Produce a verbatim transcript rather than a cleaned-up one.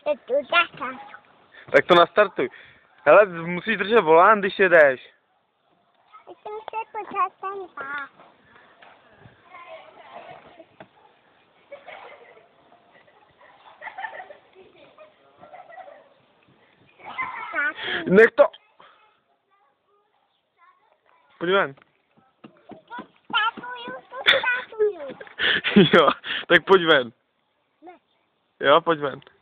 Tak to nastartuj. Hele, musíš držet volán, když jedeš. Jsem se pořád tam bát. Nech to! Pojď ven. Tátuju, to tátuju. Jo, tak pojď ven. Ne. Jo, pojď ven.